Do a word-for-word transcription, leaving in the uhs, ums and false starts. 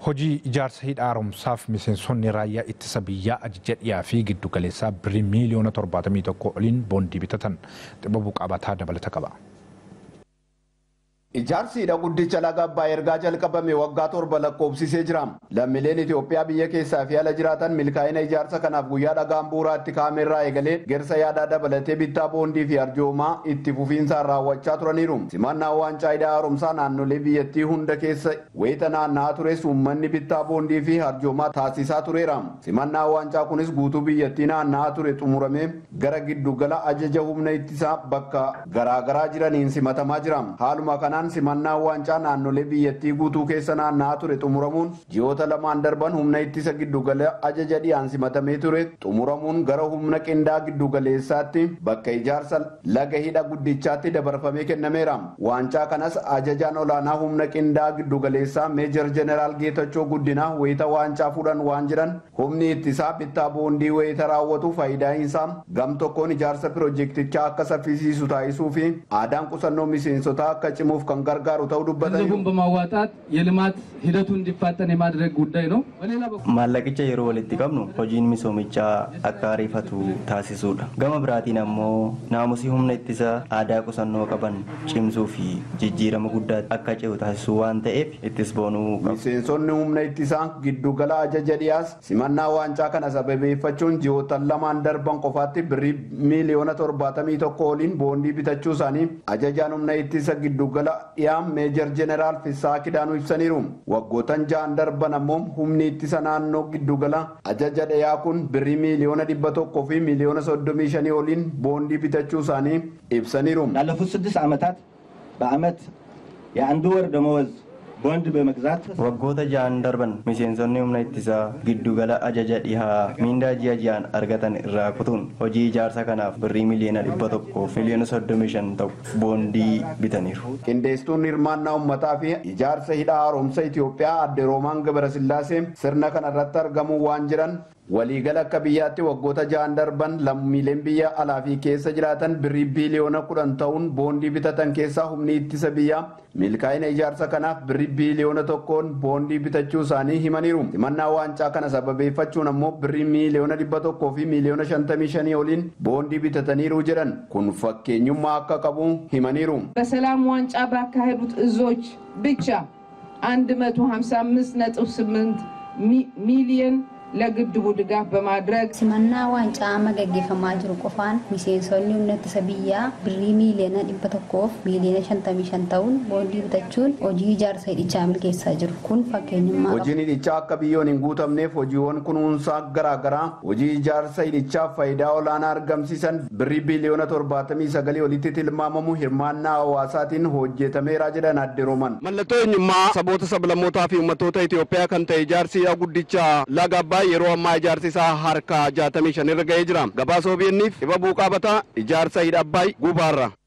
Hojii ijaarsa hidha haaromsaaf miseensonni raayyaa ittisa biyyaa ajajadhiyaa fi giddu galeessaa birrii miiliyoona torbaatamii tokko oliin boondii bitatan Xibabuu Qabataa dabalata qaba. Ijaarsi hidha guddicha laga Abbaay ergaa jalqabame waggaa torba lakkoofsisee jira. Lammiileen Itoophiyaa biyya keessaa fi ala jiraatan milkaa'ina ijaarsa kanaaf guyyaa dhagaan bu'uuraatti kaamerraa eegalee gersa yaadaa dabalatee bittaa boondii fi arjoomaa itti fufiinsaan raawwachaa turaniiru. Simannaan waancaa hidha haaromsaa naannolee biyyattii hunda keessa wayita naanna'aa tures uummanni bittaa boondii fi arjoomaa taasisaa tureera. Simannaan waancaa kunis guutuu biyyattii naanna'aa ture xumuramee gara giddugala ajaja humna ittisaa bakka garaagaraa jiraniin simatamaa jira. Haaluma kanaan simannaa waancaa naannolee biyyattii guutuu keessa naanna'aa ture xumuramuun ji'oota lamaan darban humna ittisa giddugala ajaja dhiyaan simatamee ture xumuramuun gara humna qindaa giddugaleessaatti bakka ijaarsa laga hidha guddichaatti dabarfamee kennameera. Waancaa kanas ajajaan olaanaa humna qindaa giddugaleessaa meejar jeneraal Geetachoo Guddinaa wayita waancaa fuudhan waan jiran humni ittisaa bittaa boondii wayita raawwatu faayidaan isaa gam tokkoon ijaarsa piroojeektichaa akka saffisiisu taasisuu fi aadaan qusannoo miseensotaa akka cimuuf gargaaru ta'uu dubbatan ገንዘቡን በማዋጣት የልማት ሂደቱ እንዲፋጠን የማድረግ ጉዳይ ነው። ማላቂcha yeroo walitti qabnu hojiin misoomichaa akka ariifatu taasisuudha. Gama biraatiin ammoo naamusii humna ittisa aadaa qusannoo qaban cimsuu fi jijjiirama guddaa akka ce'u taasisuu waan ta'eef ittis boonuu qabu. Miseensonni humna ittisaa giddugala ajaja dhiyaas simannaa waancaa kana sababeeffachuun ji'oota lamaan darban qofaatti birrii miiliyoona torbaatamii tokko oliin boondii bitachuu isaanii ajajaan humna ittisa giddugala dhiyaam meejar jeneraal Fissaa Kidaanuu ibsaniiru. Waggootan ja'an darban ammoo humni ittisa naannoo giddugala ajaja dhiyaa kun birrii miiliyoona dhibba tokkoo fi miiliyoona soddomii shanii oliin boondii bitachuu isaanii ibsaniiru. ላለፉት ስድስት ዓመታት በዓመት የአንድ ወር ደመወዝ ቦንድ በመግዛት waggoota ja'an darban miseensonni humna ittisaa giddugala ajaja dhihaa miindaa ji'a ji'aan argatan irraa kutuun hojii ijaarsa kanaaf birrii miliyoona dhibba tokkoo fi miliyoona soddomii shan ta'u boondii bitaniiru. Qindeessituun hirmaannaa uummataa fi ijaarsa hidha haaromsa Itoophiyaa adde Roomaan Gabrasillaasee sirna kanarratti argamuu waan jiran waliigala akka biyyaatti waggoota ja'an darban lammiileen biyya alaa fi keessa jiraatan birrii biiliyoona kudhan ta'uun boondii bitatan keessaa humni ittisa biyyaa milkaa'ina ijaarsa kanaaf birrii biiliyoona tokkoon boondii bitachuu isaanii himaniiru. Simannaa waancaa kana sababeeffachuun ammoo birrii miiliyoona dhibba tokkoo fi miiliyoona shantamii shanii oliin boondii bitataniiru jedhan kun fakkeenyummaa akka qabu himaniiru. በሰላም ዋንጫ ባካሄዱት እዞች ብቻ አንድ መቶ ሃምሳ አምስት ነጥብ ስምንት ሚሊዮን ለግድቡ ድጋፍ በማድረግ ሲመና ዋንጫ መገገፈማ ጅሩ ቆፋን ሚሴንሶኒ ኡነት ሰቢያ ብሪ ሚሊዮን ዲበ ተኮፍ ሚሊዮን ሸንተሚ ሸንታውን ቦንዲ ብተቹን ሆጂ ጃርሰ ዲቻ ምልኬሳ ጅሩ ኩን ፈከኝማ ሆጂን ዲቻ akka biyyoon hin guutamneef hojiiwwan kunuunsaa garaagaraa hojii ijaarsa hidhichaa faayidaa olaanaa argamsiisan birrii biiliyoona torbaatamii sagalii olitti tilmaamamu hirmaannaa hawaasaatiin hojjetameera jedhan adde Roomaan. Mallattoo eenyummaa saboota sablammootaa fi uummattoota Itoophiyaa kan ta'e ijaarsi guddicha laga Abbaay yeroo ammaa ijaarsi isaa harka jaatamii shan irra ga'ee jira. Gabaasa O B N f Xibabuu Qabataa ijaarsa hidha Abbaay Gubaarraa.